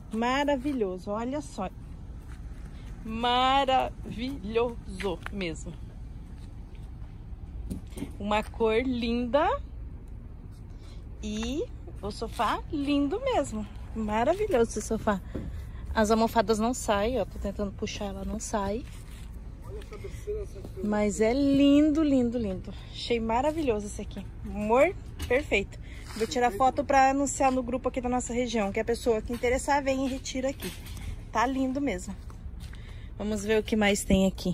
Maravilhoso, olha só. Maravilhoso mesmo. Uma cor linda. E o sofá lindo mesmo. Maravilhoso esse sofá. As almofadas não saem, ó. Tô tentando puxar, ela não sai. Mas é lindo, lindo, lindo. Achei maravilhoso esse aqui. Amor, perfeito. Vou tirar foto pra anunciar no grupo aqui da nossa região. Que a pessoa que interessar vem e retira aqui. Tá lindo mesmo. Vamos ver o que mais tem aqui.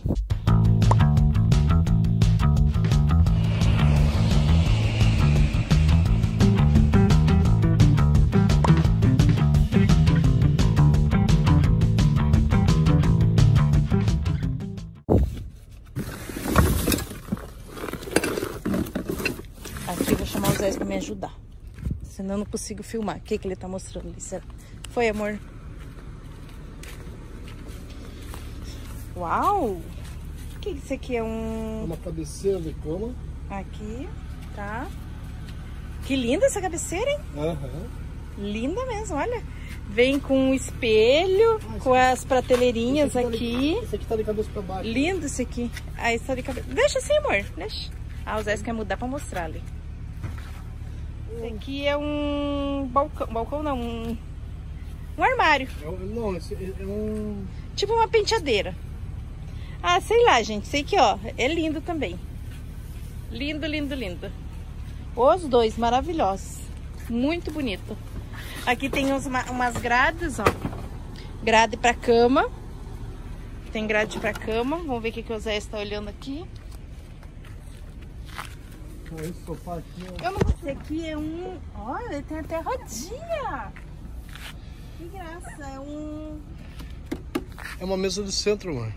Aqui eu vou chamar o Zé pra me ajudar. Senão eu não consigo filmar. O que ele tá mostrando ali? Será? Foi, amor? Uau! O que isso aqui é uma cabeceira de cama. Aqui, tá. Que linda essa cabeceira, hein? Aham. Linda mesmo, olha. Vem com um espelho, com as prateleirinhas aqui. Esse aqui tá de cabeça pra baixo. Lindo esse aqui. Ah, esse tá de cabeça. Deixa assim, amor. Deixa. Ah, o Zé quer mudar pra mostrar ali. Esse aqui é um balcão. Balcão não, um armário. Não, esse é um... Tipo uma penteadeira. Ah, sei lá, gente. Sei que, ó, é lindo também. Lindo, lindo, lindo. Os dois maravilhosos. Muito bonito. Aqui tem umas grades, ó. Grade pra cama. Tem grade pra cama. Vamos ver o que o Zé está olhando aqui. Esse sofá aqui, ó. Eu não sei, aqui é um... Olha, tem até rodinha. Que graça, é um... É uma mesa de centro, amor.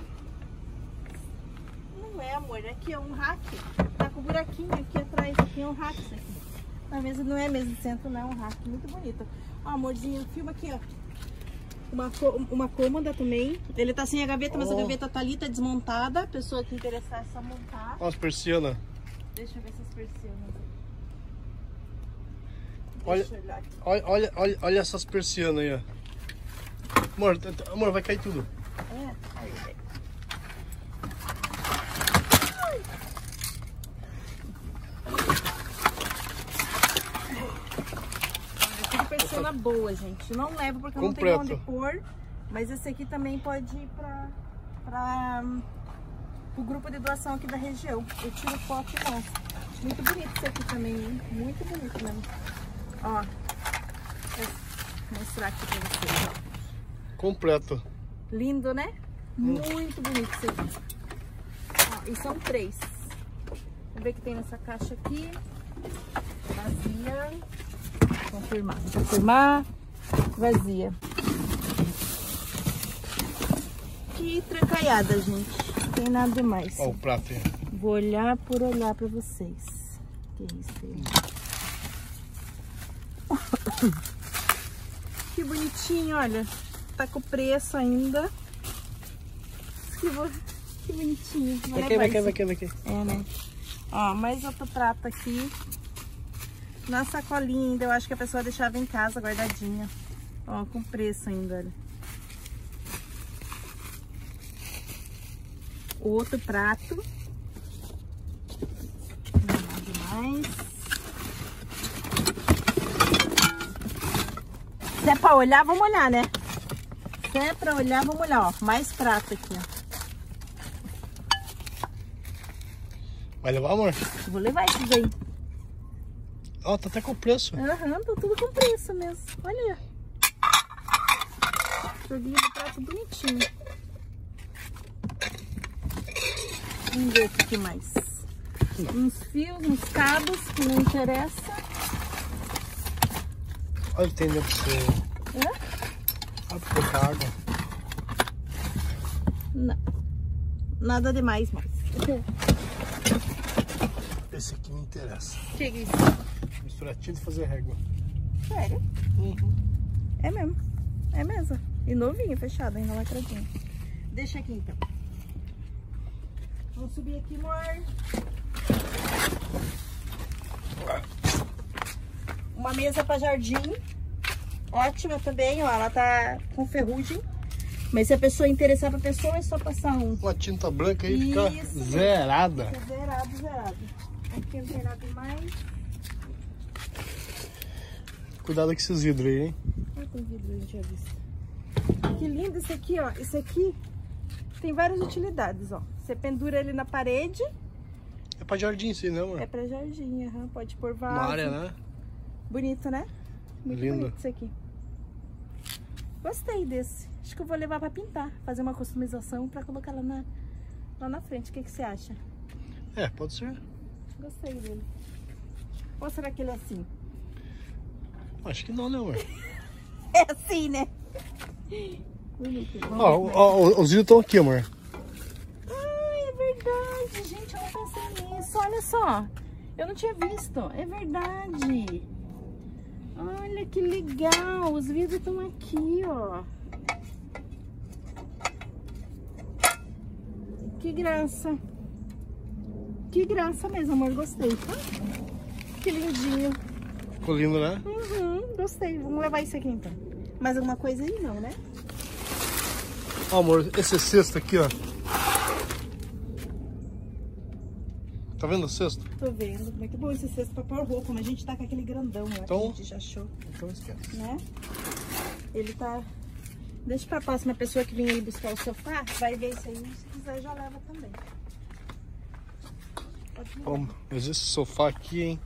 Não é, amor, aqui é um rack. Tá com um buraquinho aqui atrás, aqui é um rack isso aqui. A mesa não é mesa de centro, não é um rack, muito bonito. Ó, amorzinho, filma aqui, ó. Uma cômoda também. Ele tá sem a gaveta, mas a gaveta tá ali, tá desmontada. A pessoa que interessar é só montar. Ó, as persianas. Deixa eu ver essas persianas. Olha essas persianas aí, ó. Amor, vai cair tudo. É. Tudo persiana boa, gente. Não levo porque eu não tenho onde pôr. Mas esse aqui também pode ir para o grupo de doação aqui da região. Eu tiro foto e mostro. Muito bonito esse aqui também, hein? Muito bonito mesmo. Ó. Vou mostrar aqui pra vocês, ó. Completo. Lindo, né? Muito bonito esse aqui. Ó, e são 3. Vamos ver o que tem nessa caixa aqui. Vazia. Confirmar. Vazia. Que trancaiada, gente. Não tem nada demais. Ó o prato aí. Vou olhar por olhar pra vocês. Que isso aí? Que bonitinho, olha. Tá com preço ainda. Que bonitinho. Vai aqui. É, né? Ó, mais outro prato aqui. Na sacolinha ainda, eu acho que a pessoa deixava em casa guardadinha. Ó, com preço ainda, olha. Outro prato. Nada demais. Se é pra olhar, vamos olhar, né? Se é pra olhar, vamos olhar, ó. Mais prato aqui, ó. Vai levar, amor? Vou levar esses aí. Ó, tá até com preço. Aham, tá tudo com preço mesmo. Olha aí. Joguinho do prato bonitinho. Vamos ver o que mais. Uns fios, uns cabos que não interessa. Olha o que tem dentro pra você. É? Olha pra colocar água. Não. Nada demais mais. Esse aqui me interessa. Que é isso? Misturar tinta e fazer régua. Sério? É mesmo. É mesmo. E novinho, fechado, ainda lacradinho. Deixa aqui então. Vamos subir aqui, amor. Uma mesa para jardim. Ótima também, ó. Ela tá com ferrugem. Mas se a pessoa interessar pra pessoa, é só passar uma tinta branca aí e fica zerada. Fica zerado. Aqui não tem nada mais. Cuidado com esses vidros aí, hein? Ah, tem vidro, a gente já visto. Que lindo esse aqui, ó. Esse aqui tem várias utilidades, ó. Você pendura ele na parede. É pra jardim, sim, né, amor? É pra jardim, pode pôr vaso. Uma área, né? Bonito, né? Muito lindo. Bonito isso aqui. Gostei desse. Acho que eu vou levar pra pintar. Fazer uma customização pra colocar lá na frente. O que você acha? É, pode ser. Gostei dele. Ou será que ele é assim? Acho que não, né, amor? É assim, né? Bonito. Ó, os vidros estão aqui, amor. Ai, é verdade, gente. Eu não pensei nisso. Olha só. Eu não tinha visto. É verdade. Olha que legal. Os vidros estão aqui, ó. Que graça. Que graça mesmo, amor. Gostei, tá? Que lindinho. Ficou lindo, né? Gostei. Vamos levar isso aqui, então. Mais alguma coisa aí? Não, né? Ó, amor, esse cesto aqui, ó. Tá vendo o cesto? Tô vendo. Muito bom esse cesto pra pôr roupa, mas a gente tá com aquele grandão lá, então, que a gente já achou. Então esquece. Né? Ele tá... Deixa pra próxima pessoa que vir aí buscar o sofá, vai ver isso aí. Se quiser, já leva também. Pode levar. Ó, mas esse sofá aqui, hein?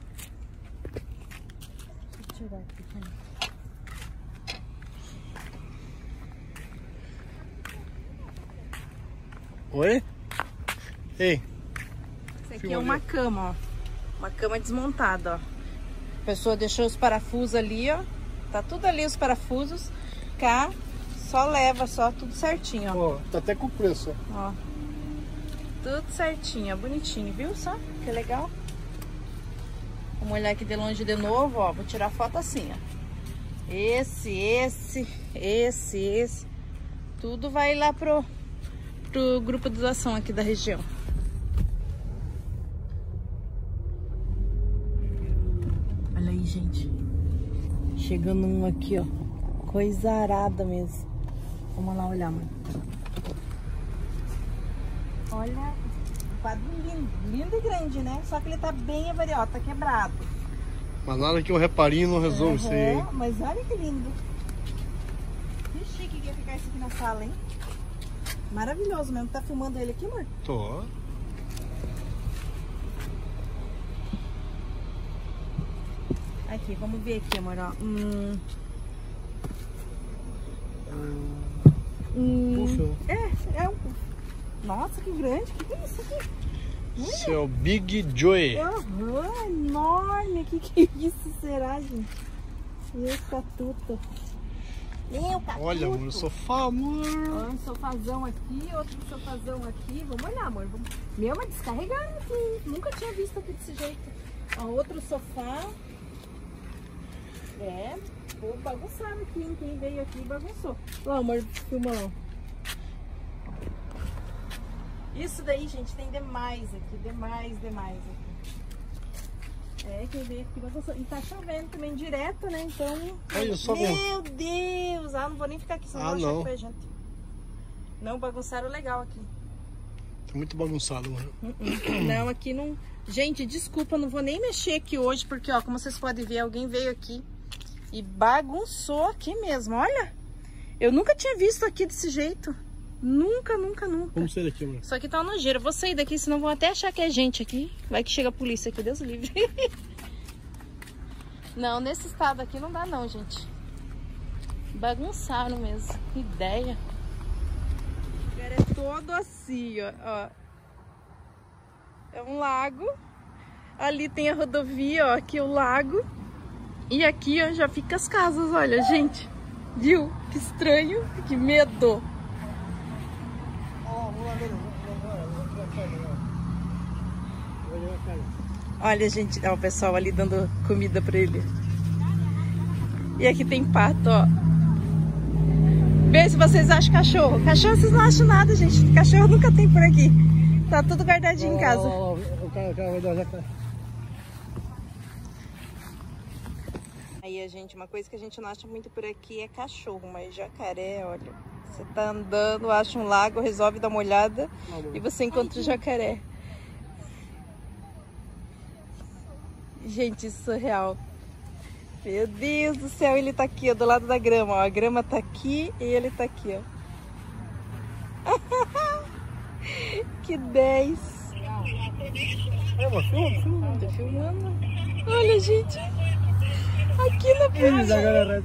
Deixa eu tirar aqui também. Oi? Ei. Esse aqui é uma cama, ó. Uma cama desmontada, ó. A pessoa deixou os parafusos ali, ó. Tá tudo ali os parafusos. Cá, só leva, só tudo certinho, ó. Ó, tá até com preço, ó. Tudo certinho, ó. Bonitinho, viu só? Que legal. Vamos olhar aqui de longe de novo, ó. Vou tirar foto assim, ó. Esse. Tudo vai lá pro grupo de doação aqui da região. Olha aí, gente. Chegando um aqui, ó. Coisa arada mesmo. Vamos lá olhar, mano. Olha, um quadro lindo. Lindo e grande, né? Só que ele tá bem avariado, tá quebrado. Mas nada que um reparinho não resolve isso aí, hein? Mas olha que lindo. Que chique que ia ficar isso aqui na sala, hein? Maravilhoso mesmo. Tá filmando ele aqui, amor? Tô. Aqui, vamos ver aqui, amor, ó. Puff. É um puff. Nossa, que grande. Que é isso aqui? Esse é o Big Joy. Enorme. Que isso será, gente? Eita, tuta. Olha, amor, o sofá, amor. Ó, um sofazão aqui, outro sofazão aqui. Vamos olhar, amor. Meu, mas descarregaram aqui. Nunca tinha visto aqui desse jeito. Ó, outro sofá. Vou bagunçar aqui, hein? Quem veio aqui bagunçou. Lá, amor, filma lá. Isso daí, gente, tem demais aqui. Demais aqui. Quem veio aqui bagunçou. E tá chovendo também direto, né? Então... Olha só. Meu Deus! Não vou nem ficar aqui, senão não. achar que foi gente. Não, bagunçaram legal aqui. Tá muito bagunçado, mano. Não, aqui não... Gente, desculpa, não vou nem mexer aqui hoje, porque, ó, como vocês podem ver, alguém veio aqui e bagunçou aqui mesmo, olha. Eu nunca tinha visto aqui desse jeito. Nunca. Vamos sair daqui, mano. Isso aqui tá uma nojeira. Vou sair daqui, senão vão até achar que é gente aqui. Vai que chega a polícia aqui, Deus livre. Não, nesse estado aqui não dá não, gente. Bagunçaram mesmo. Que ideia. O lugar é todo assim, ó. É um lago. Ali tem a rodovia, ó. Aqui é o lago. E aqui, ó, já fica as casas, olha, gente. Viu? Que estranho. Que medo. Olha, gente, ó, o pessoal ali dando comida pra ele. E aqui tem pato, ó. Vê se vocês acham cachorro. Cachorro vocês não acham nada, gente. Cachorro nunca tem por aqui. Tá tudo guardadinho em casa. O cara vai dar já. Aí Aí, gente, uma coisa que a gente não acha muito por aqui é cachorro, mas jacaré, olha. Você tá andando, acha um lago, resolve dar uma olhada e você encontra o jacaré. Gente, isso é surreal. Meu Deus do céu, ele tá aqui, ó, do lado da grama, ó. A grama tá aqui e ele tá aqui, ó. Que 10! Tô filmando. Olha, gente. Aqui na praia.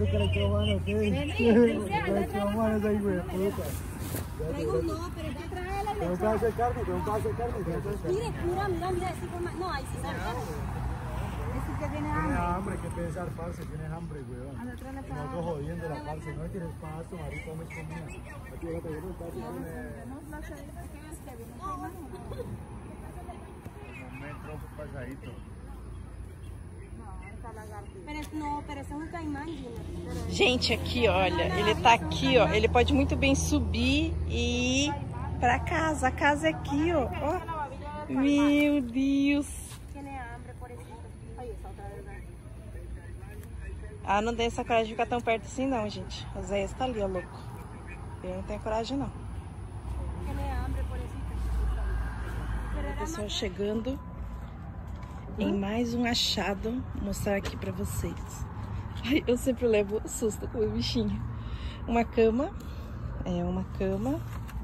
Tiene hambre, hay que pensar, parce, tienes hambre, weón. Nosotros jodiendo la parce, no tienes pasto, marico, comes comida. Aquí déjate ver un pasto. Un metro pasadito. Pero esse é um caimán, Gente, aqui, olha, ele tá aqui, ó. Ele pode muito bem subir e ir pra casa. A casa é aqui, ó. Ó. Meu Deus. Ah, não tem essa coragem de ficar tão perto assim não, gente. O Zé está ali, ó, louco. Eu não tenho coragem não. O pessoal chegando em mais um achado. Vou mostrar aqui pra vocês. Ai, eu sempre levo susto com o bichinho. Uma cama. É uma cama.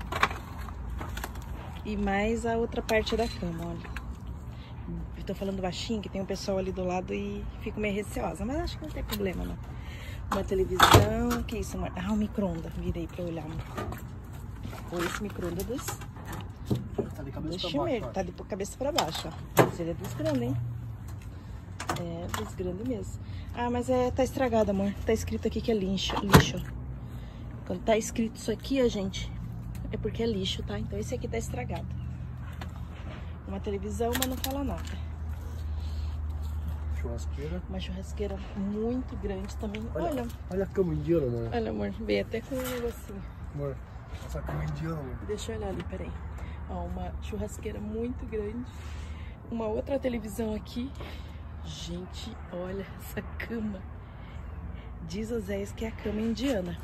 E mais a outra parte da cama, olha. Eu tô falando baixinho, que tem um pessoal ali do lado e fico meio receosa, mas acho que não tem problema, não. Uma televisão, que isso, amor? Ah, um micro-ondas, virei pra olhar, amor. Ou esse micro-ondas Tá de cabeça pra baixo, tá de cabeça pra baixo, ó. Mas ele é dos grandes, hein? É, dos grandes mesmo. Ah, mas tá estragado, amor. Tá escrito aqui que é lixo. Quando tá escrito isso aqui, ó, gente, é porque é lixo, tá? Então esse aqui tá estragado. Uma televisão, mas não fala nada. Churrasqueira. Uma churrasqueira muito grande também. Olha a cama indiana, amor. Olha, amor, veio até com um negocinho. Amor, essa cama indiana, amor. Deixa eu olhar ali, peraí. Ó, uma churrasqueira muito grande. Uma outra televisão aqui. Gente, olha essa cama. Diz o Zé que é a cama indiana.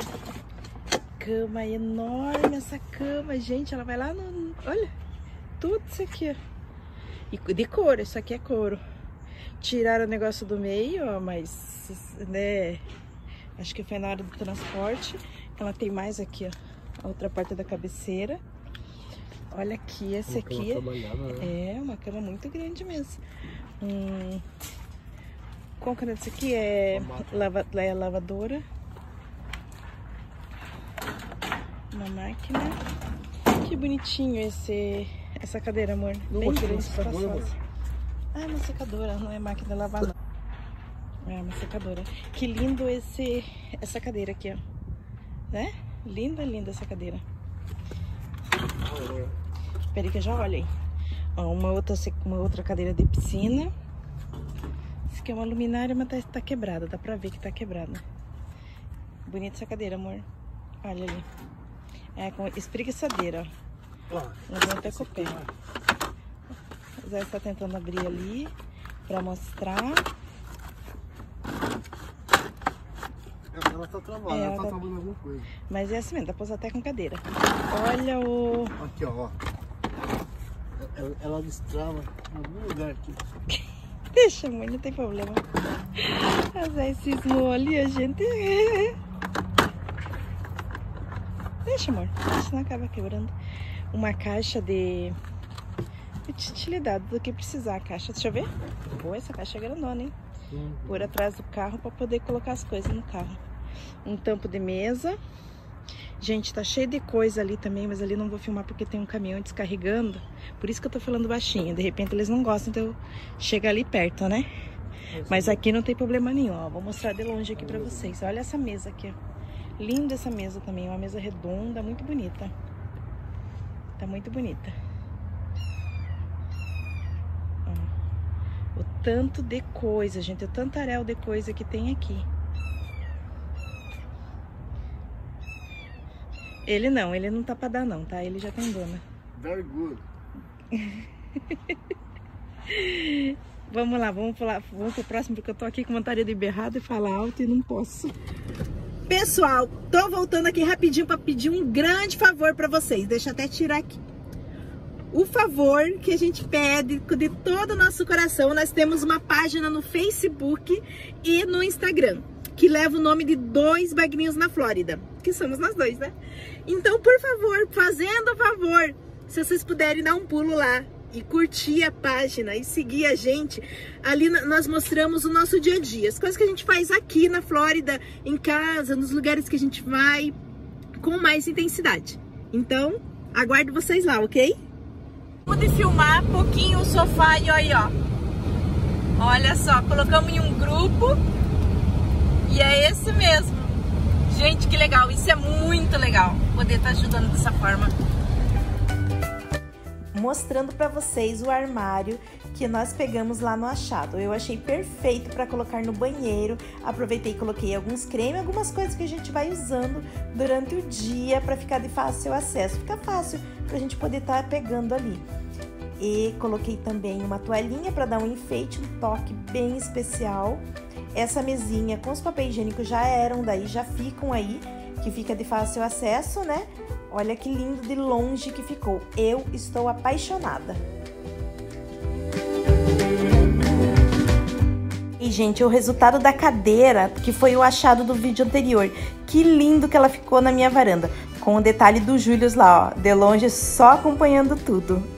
Cama enorme, essa cama. Gente, ela vai lá no... Olha, tudo isso aqui, ó. E de couro, isso aqui é couro. Tiraram o negócio do meio, ó, mas, né, acho que foi na hora do transporte. Ela tem mais aqui, ó, a outra parte da cabeceira. Olha aqui, esse aqui é uma cama muito grande mesmo. Qual que é esse aqui? É lavadora. Uma máquina. Que bonitinho essa cadeira, amor. Bem grande, espaçosa. Ah, é uma secadora, não é máquina de lavar, não. É uma secadora. Que lindo essa cadeira aqui, ó. Né? Linda, linda essa cadeira. Espera aí que eu já olhei. Ó, uma outra cadeira de piscina. Isso aqui é uma luminária, mas tá quebrada. Dá pra ver que tá quebrada. Bonita essa cadeira, amor. Olha ali. É com espreguiçadeira, ó. Nós vamos até com o pé. O Zé está tentando abrir ali pra mostrar. Ela tá travada, ela tá travando alguma coisa. Mas é assim mesmo, dá pra usar até com cadeira. Olha o... Aqui, ó. Ela destrava em algum lugar aqui. Deixa, mãe, não tem problema. O Zé cismou ali, a gente... Deixa, amor. Senão acaba quebrando. Uma caixa de utilidade do que precisar a caixa. Deixa eu ver. Pô, essa caixa é grandona, hein? Por atrás do carro para poder colocar as coisas no carro. Um tampo de mesa. Gente, tá cheio de coisa ali também, mas ali não vou filmar porque tem um caminhão descarregando. Por isso que eu tô falando baixinho. De repente eles não gostam, então eu chego ali perto, né? Mas aqui não tem problema nenhum, ó. Vou mostrar de longe aqui pra vocês. Olha essa mesa aqui, ó. Linda essa mesa também, uma mesa redonda, muito bonita. Tá muito bonita. Ó, o tanto de coisa, gente, o tantaréu de coisa que tem aqui. Ele não tá pra dar não, tá? Ele já tem dona. Very good. Vamos lá, vamos pro próximo, porque eu tô aqui com vontade de berrada e falar alto e não posso. Pessoal, tô voltando aqui rapidinho para pedir um grande favor para vocês. Deixa eu até tirar aqui. O favor que a gente pede de todo o nosso coração, nós temos uma página no Facebook e no Instagram, que leva o nome de 2 Bagrinhos na Flórida, que somos nós dois, né? Então, por favor, fazendo a favor, se vocês puderem dar um pulo lá e curtir a página e seguir a gente, ali nós mostramos o nosso dia a dia, as coisas que a gente faz aqui na Flórida, em casa, nos lugares que a gente vai, com mais intensidade. Então, aguardo vocês lá, ok? Pude filmar um pouquinho o sofá e aí, ó. Olha só, colocamos em um grupo e é esse mesmo. Gente, que legal, isso é muito legal, poder estar ajudando dessa forma. Mostrando para vocês o armário que nós pegamos lá no achado. Eu achei perfeito para colocar no banheiro. Aproveitei e coloquei alguns cremes, algumas coisas que a gente vai usando durante o dia para ficar de fácil acesso. Fica fácil para a gente poder estar pegando ali. E coloquei também uma toalhinha para dar um enfeite, um toque bem especial. Essa mesinha com os papéis higiênicos já eram daí, já ficam aí, que fica de fácil acesso, né? Olha que lindo de longe que ficou. Eu estou apaixonada. E, gente, o resultado da cadeira, que foi o achado do vídeo anterior. Que lindo que ela ficou na minha varanda. Com o detalhe do Július lá, ó. De longe, só acompanhando tudo.